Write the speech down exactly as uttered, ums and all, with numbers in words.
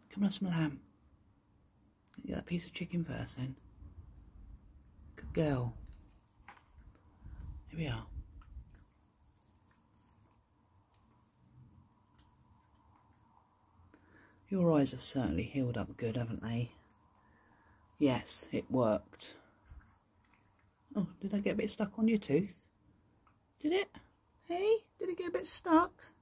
Come and have some lamb. Get that piece of chicken first then. Good girl. Here we are. Your eyes have certainly healed up good, haven't they? Yes, it worked. Oh, did I get a bit stuck on your tooth? Did it? Hey, did it get a bit stuck?